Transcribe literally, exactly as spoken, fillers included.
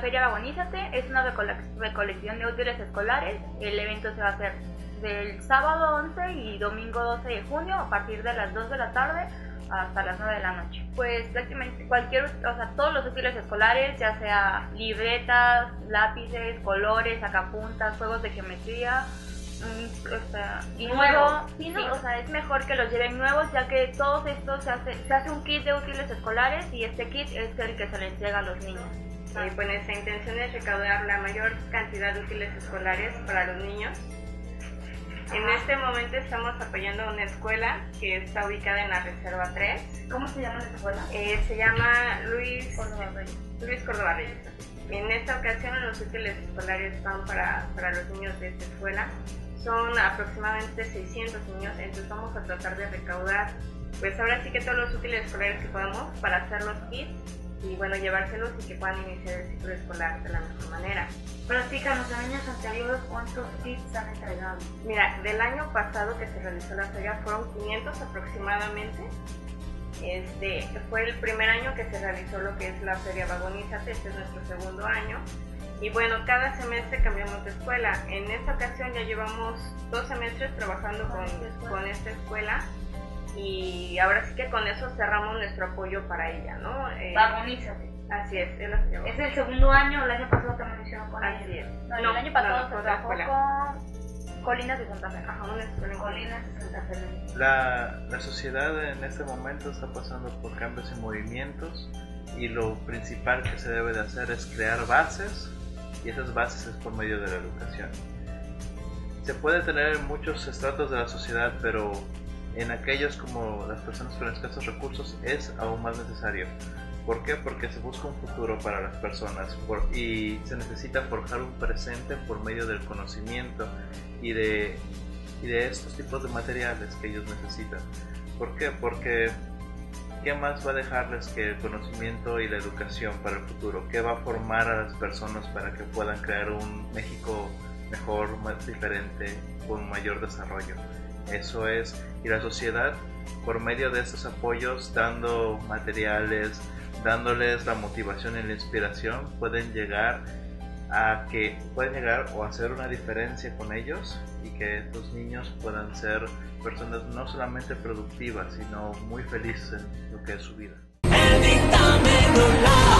Feria Vagonízate, es una recole recolección de útiles escolares. El evento se va a hacer del sábado once y domingo doce de junio a partir de las dos de la tarde hasta las nueve de la noche. Pues prácticamente cualquier, o sea, todos los útiles escolares, ya sea libretas, lápices, colores, sacapuntas, juegos de geometría, mmm, o sea, y nuevo, sí, ¿no? Sí. O sea, es mejor que los lleven nuevos, ya que todos estos se hace, se hace un kit de útiles escolares y este kit es el que se le entrega a los niños. Y pues nuestra intención es recaudar la mayor cantidad de útiles escolares para los niños. En este momento estamos apoyando a una escuela que está ubicada en la Reserva tres. ¿Cómo se llama la escuela? Eh, se llama Luis Córdoba Reyes. Luis Córdoba Reyes. En esta ocasión los útiles escolares van para, para los niños de esta escuela. Son aproximadamente seiscientos niños, entonces vamos a tratar de recaudar, pues ahora sí que todos los útiles escolares que podamos para hacer los kits y bueno, llevárselos y que puedan iniciar el ciclo escolar de la mejor manera. Platícanos, en años anteriores, ¿cuántos kits han entregado? Mira, del año pasado que se realizó la feria fueron quinientos aproximadamente. Este fue el primer año que se realizó lo que es la Feria Vagonízate, este es nuestro segundo año. Y bueno, cada semestre cambiamos de escuela. En esta ocasión ya llevamos dos semestres trabajando con, con esta escuela. Y ahora sí que con eso cerramos nuestro apoyo para ella, ¿no? Eh, Vagonízate. Así es, es, lo que es el segundo año, el año pasado también lo hicieron con Así ella. es. No, no, el año pasado no, se no, trabajó con Colinas de Santa Fe. Ajá, una escuela en Colinas de Santa Fe. La, la sociedad en este momento está pasando por cambios y movimientos y lo principal que se debe de hacer es crear bases y esas bases es por medio de la educación. Se puede tener muchos estratos de la sociedad, pero en aquellos como las personas con escasos recursos es aún más necesario. ¿Por qué? Porque se busca un futuro para las personas por, y se necesita forjar un presente por medio del conocimiento y de, y de estos tipos de materiales que ellos necesitan. ¿Por qué? Porque ¿qué más va a dejarles que el conocimiento y la educación para el futuro? ¿Qué va a formar a las personas para que puedan crear un México mejor, más diferente, con mayor desarrollo? Eso es, y la sociedad por medio de estos apoyos, dando materiales, dándoles la motivación y la inspiración, pueden llegar a que pueden llegar o hacer una diferencia con ellos y que estos niños puedan ser personas no solamente productivas, sino muy felices en lo que es su vida.